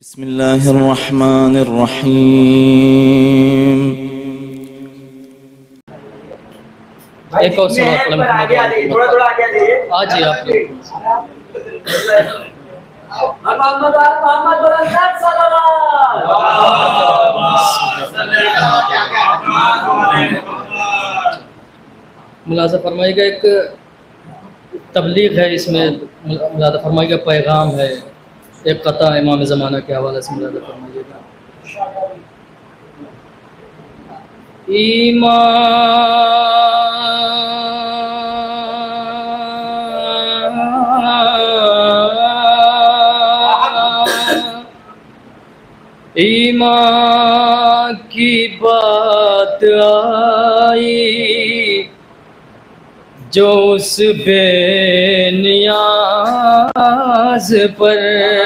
बिस्मिल्लाहिर्रहमानिर्रहीम। एक और सवाल थोड़ा आगे आ जाइए आप मुलाज़ा फरमाइएगा। एक तबलीग है, इसमें मुलाज़ा फरमाइएगा, पैगाम है, एक कता इमाम ज़माना के हवाले से मुलाज़ा फरमाइएगा। ईमान की बात आई जो उस बेनियाज पर,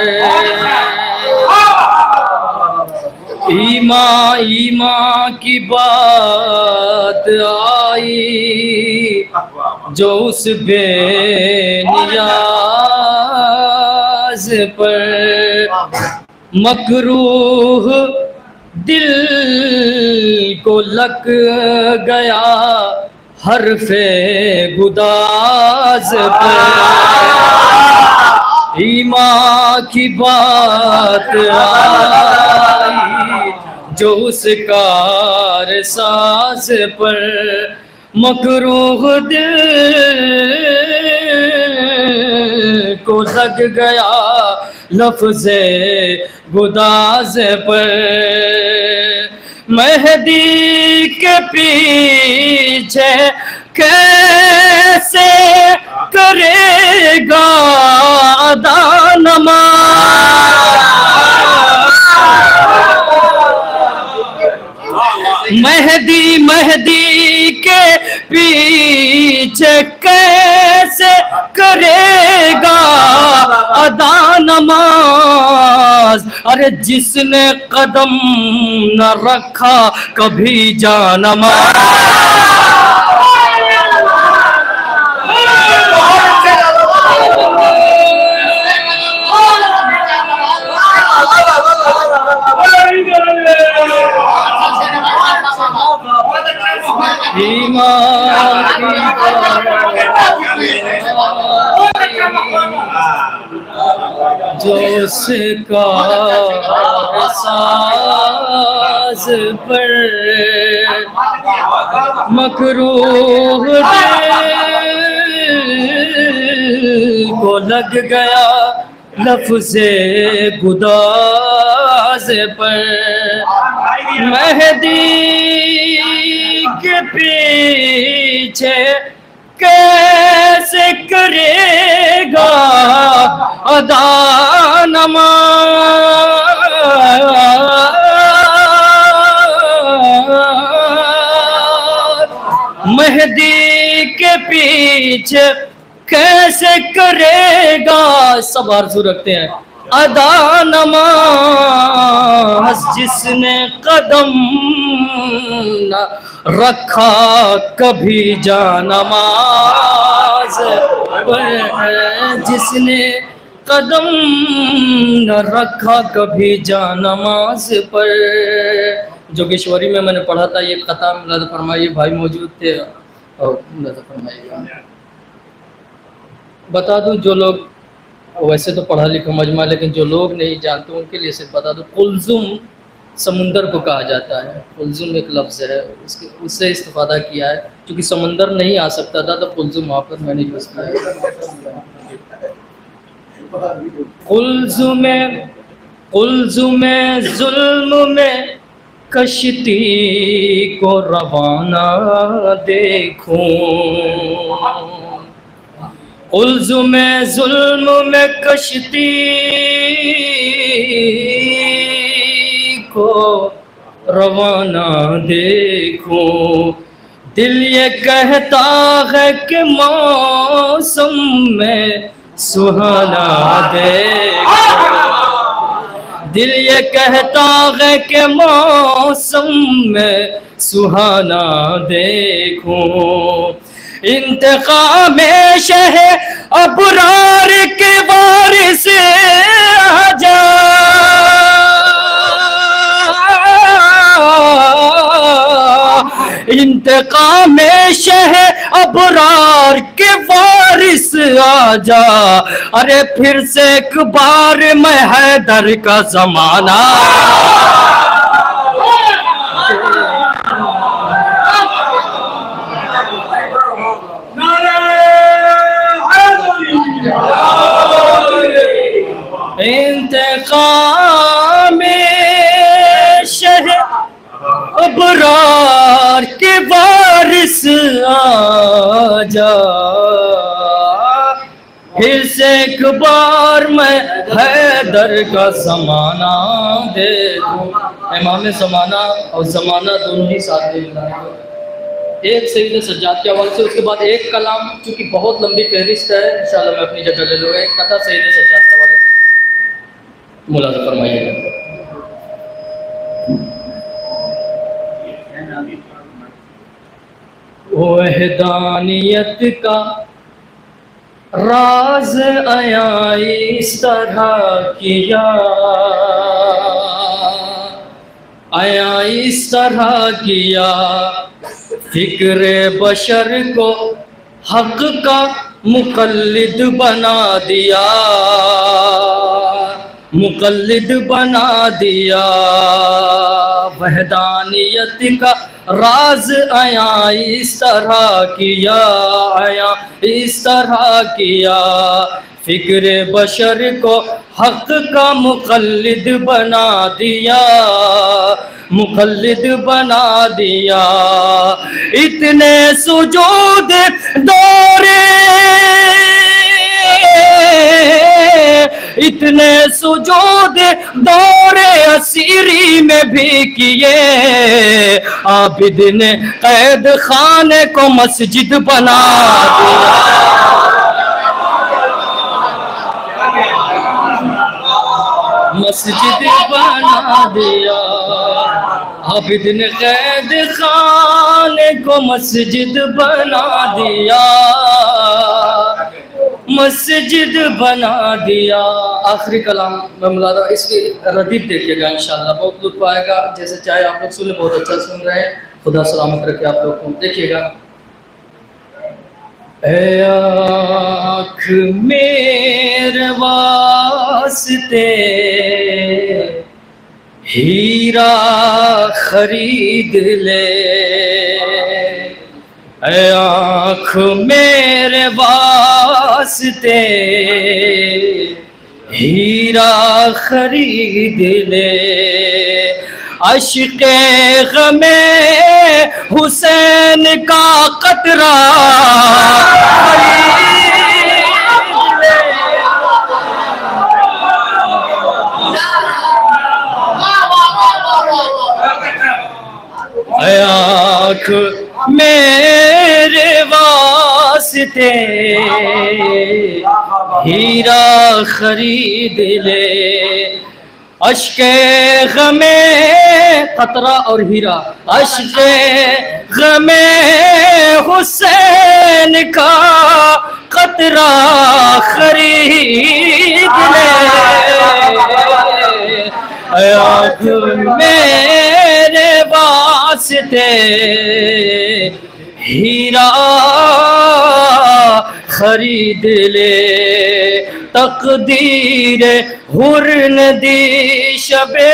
ईमान की बात आई जो उस बेनियाज पर, मकरूह दिल को लग गया हरफे गुदाज पर, ईमान की बात आई जो उस कार साज पर, मकरूह दिल को लग गया लफ्ज़े गुदाज पर, मेहदी के पीछे कैसे करेगा अदा नमाज़, मेहदी के पीछे कैसे करेगा अदा नमाज, अरे जिसने कदम न रखा कभी जानमाज़, जो उसका साज पर, मकरूह दिल को लग गया लफ्ज़े गुदाज पर, मेहदी के पीछे कैसे करेगा अदा नमाज़, मेहदी के पीछे कैसे करेगा, सब आरज़ू रखते हैं, अदा नमाज़, जिसने कदम न रखा कभी जानमाज़ पर, जिसने कदम न रखा कभी जानमाज़ पर। जोगेश्वरी में मैंने पढ़ा था ये कथा, मुलाज़ा फरमाइए, भाई मौजूद थे और मुलाज़ा फरमाइएगा। बता दूं, जो लोग वैसे तो पढ़ा लिखा मजमा, लेकिन जो लोग नहीं जानते उनके लिए सिर्फ बता दूं, कुलजुम समुंदर को कहा जाता है। कुलजुम एक लफ्ज़ है, उससे इस्तेफादा किया है, क्योंकि समुंदर नहीं आ सकता था तो कुलजुम वहाँ पर मैंने यूज़ किया है। कुलजुमे जुल्म में कश्ती को रवाना देखूं, कुलजुमे जुल्म में कश्ती को रवाना देखूं, दिल ये कहता है कि मौसम में सुहाना देखूं, दिल ये कहता है कि मौसम में सुहाना देखूं, इंतकाम शहे अबरार के वारिस आजा, इंतकाम में शह अबरार के वारिस आजा, अरे फिर से एक बार मैं हैदर का जमाना। इंतकाम में शह अबरार के वारिस आजा, फिर से एक बार मैं हैदर का ज़माना देखूं। इमाम ज़माना और ज़माना दोनों ही साथ में एक सईद सज्जाद के हवाले से, उसके बाद एक कलाम क्योंकि बहुत लंबी फहरिस्त है, इंशाल्लाह मैं अपनी जगह ले लूँगा। एक कथा सईद सज्जाद के हवाले से मुलाज़ा फरमाइएगा। वहदानियत का राज आया इस तरह किया, आया इस तरह किया, फिक्र बशर को हक का मुकल्लिद बना दिया, मुकल्लिद बना दिया। वहदानियत का राज आया इस तरह किया, आया इस तरह किया, फिक्र बशर को हक का मुकल्लिद बना दिया, मुकल्लिद बना दिया। इतने सुजूद दौरे, इतने सुजूद दौरे असीरी में भी किए, आबिद ने कैद खाने को मस्जिद बना दिया, मस्जिद बना दिया। आबिद ने कैद खाने को मस्जिद बना दिया, मस्जिद बना दिया। आखिरी कलाम में मुलादा, इसकी रदीफ देखिएगा इंशाल्लाह, बहुत लुत्फ आएगा। जैसे चाहे आप लोग सुने, बहुत अच्छा सुन रहे हैं, खुदा सलामत रखे आप लोग को। देखिएगा। ऐ आँख मेरे वास्ते हीरा खरीद ले, ऐ आँख मेरे वास्ते हीरा खरीद ले, अश्क़े ग़मे हुसैन का कतरा आँख मेरे वास्ते हीरा खरीद ले, अश्क़े ग़मे कतरा और हीरा, अश्क़े ग़मे हुसैन का कतरा खरीद ले, आँख मेरे वास्ते हीरा खरीद ले। तकदीर हुर ने दी शबे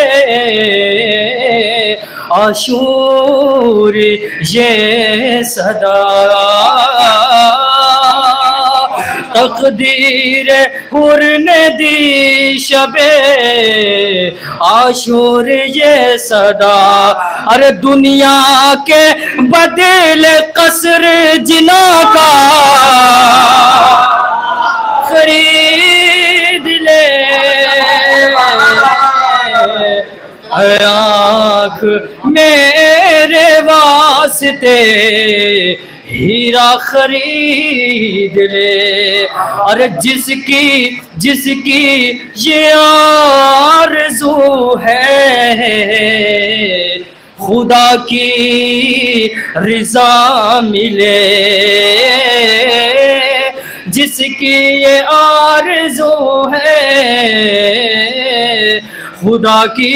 आशूर ये सदा, तकदीर हुर ने दी शबे आशूर ये सदा। अरे दुनिया के बदले कसर जिना का खरीद ले, आँख मेरे वास्ते हीरा खरीद ले। अरे जिसकी जिसकी ये आरज़ू है, खुदा की रिज़ा मिले, जिसकी ये आरज़ू है, खुदा की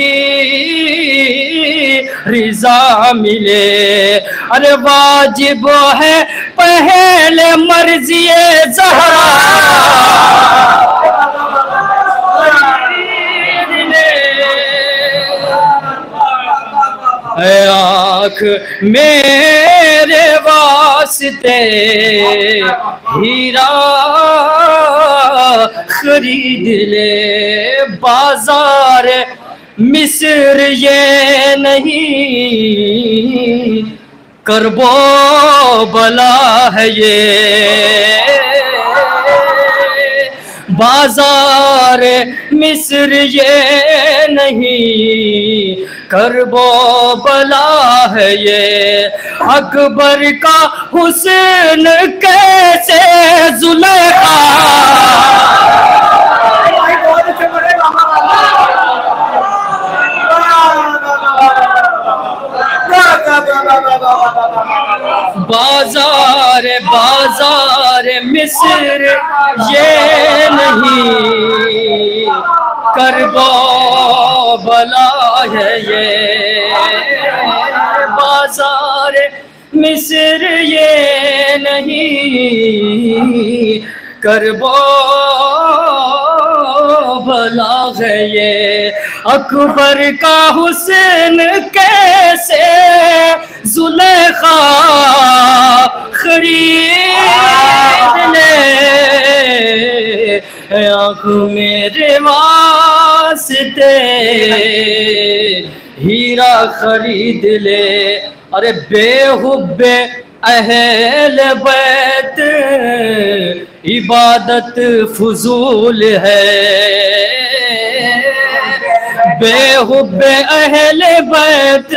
रिजा मिले। अरे वाजिब है पहले मर्ज़िए ज़हरा, आँख मेरे वास्ते हीरा खरीद ले। बाजार मिस्र ये नहीं, करबो बला है ये। बाजार मिस्र ये नहीं, करबो बला है ये। अकबर का हुस्न कैसे जुलेखा, बाजार बाजार मिस्र ये नहीं, करबो बला है ये। बाजार मिस्र ये नहीं, करबो भला है ये। अकबर का हुस्न कैसे जुलेखा खरीद ले। आँख मेरे वास्ते हीरा खरीद ले। अरे बेहुब्बे अहल बैत इबादत फजूल है। बेहुब्बे अहल बैत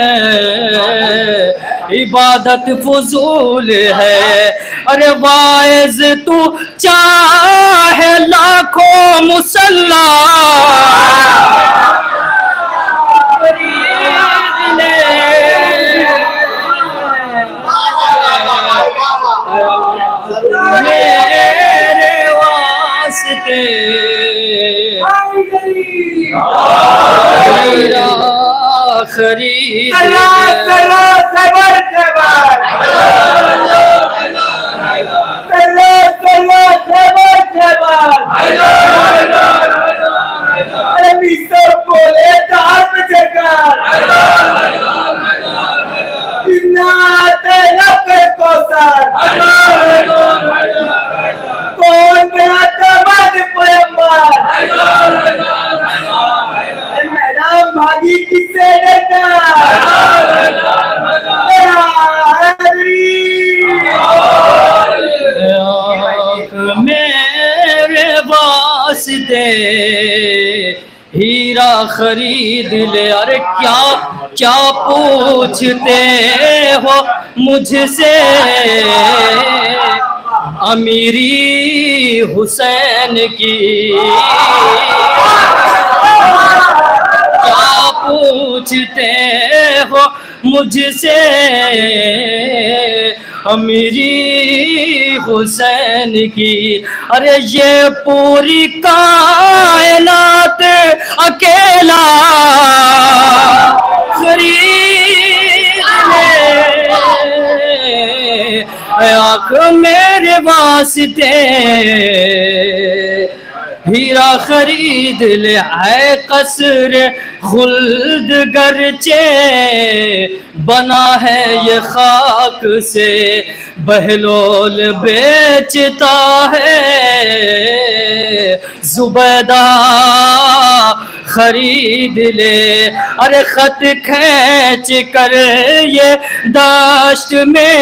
इबादत फजूल है। अरे वाइज तू चाहे लाखों मुसल्ला, मेरे वास्ते हीरा खरीद मेरे वास्ते हीरा खरीद ले। अरे क्या क्या पूछते हो मुझसे, अमीरी हुसैन की। क्या पूछते हो मुझसे, अमीरी हुसैन की। अरे ये पूरी कायनात अकेला खरीद ले। आँख मेरे वास्ते हीरा खरीद ले। है कसर खुल्द गरचे बना है ये खाक से, बहलोल बेचता है जुबैदा खरीद ले। अरे खत खींच कर ये दाश्त में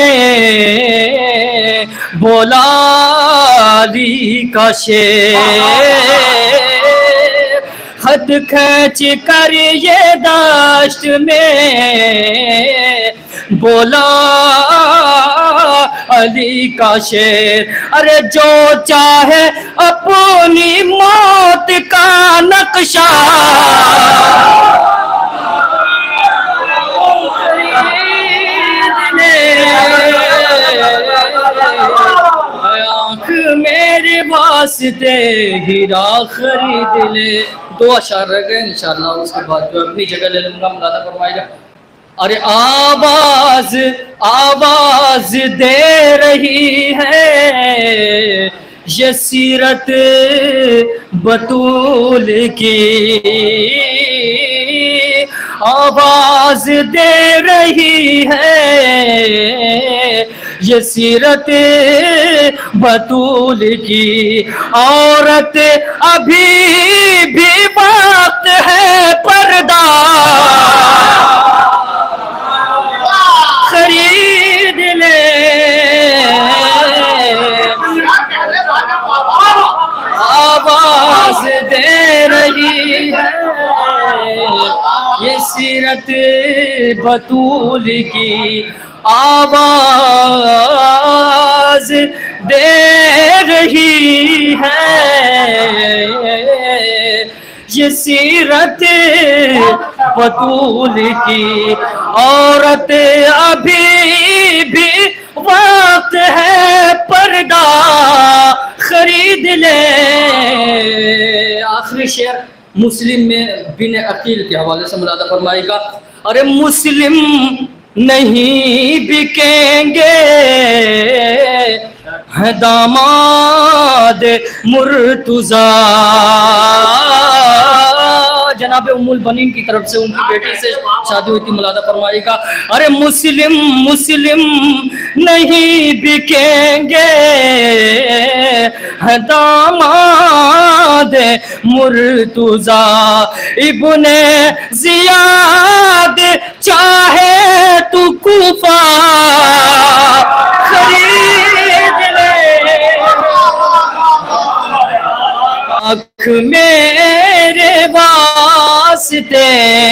बोला अली का शेर। खत खींच कर ये दाश्त में बोला अली का शेर। अरे जो चाहे अपनी मौत का नक्शा आँख मेरे वास्ते हीरा खरीद ले। दो अशार रह गए, इंशाअल्लाह उसके बाद जो अपनी जगह ले लूंगा, मुलादा फरमाएगा। अरे आवाज आवाज दे रही है ये सीरत बतूल की, आवाज दे रही है ये सीरत बतूल की। औरत अभी भी वक्त है पर्दा खरीद ले, आवाज दे रही है ये सीरत बतूल की, आवाज दे रही है ये सीरत बतूल की। औरत अभी भी वक्त है पर्दा खरीद ले। आखिरी शेर मुस्लिम में बिन अकील के हवाले से मुलादा फरमाएगा। अरे मुस्लिम नहीं बिकेंगे है दामाद मुर्तुजा, जनाब उम्मुल बनीन की तरफ से उनकी बेटी से शादी हुई थी, मुलादा फरमाएगा। अरे मुस्लिम मुस्लिम नहीं बिकेंगे है दामाद मुर्तुजा, इब्ने जियाद चाहे तू कूफा खरीद ले, आँख मेरे वास्ते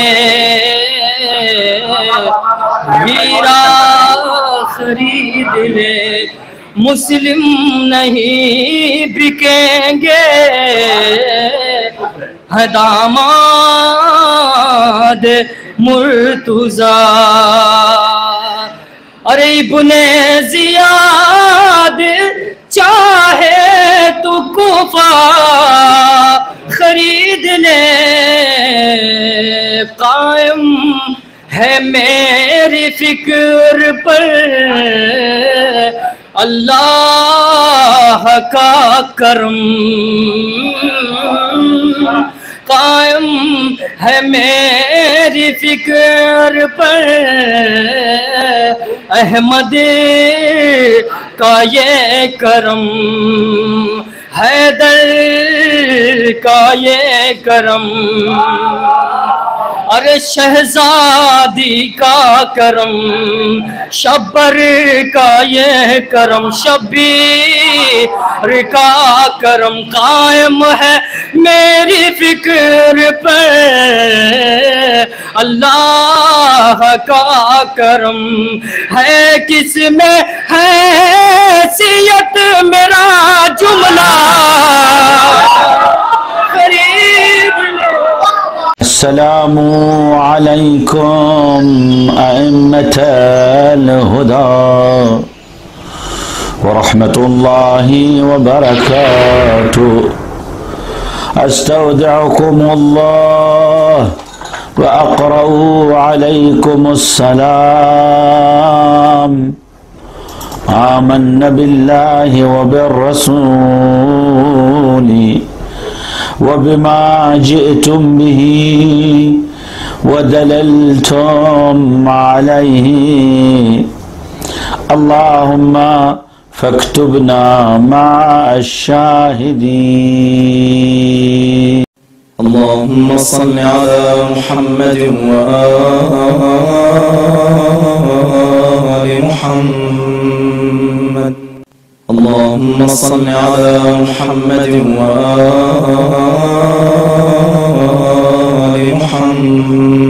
हीरा खरीद ले। मुस्लिम नहीं बिकेंगे है दामाद मुर्तुजा। अरे इब्ने जियाद चाहे तू कूफा खरीद ले, कायम है मेरी फिक्र पर अल्लाह का करम, कायम है मेरी फिक्र पर अहमद का ये करम, हैदर का ये करम। अरे शहजादी का करम, शब्बर का ये करम, शब्बीर का करम, कायम है मेरी फिक्र पर अल्लाह का करम। है किसमें हैसियत मेरा जुमला खरीद ले। अस्सलामु अलैकुम अइम्मतल हुदा व रहमतुल्लाहि व बरकातुहू। अस्तौदिउकुमुल्लाह व अक़रउ अलैकुमुस्सलाम। आमन्ना बिल्लाहि व बिर्रसूली वबिमा जिअतुम बिही वदललतुम अलैहि। अल्लाहुम्मा फक्तुबना मअश-शाहिदीन। अल्लाहुम्मा सल्लि अला मुहम्मद व आलि मुहम्मद। अल्लाहुम्मा सल्लि अला मुहम्मद व आलि मुहम्मद।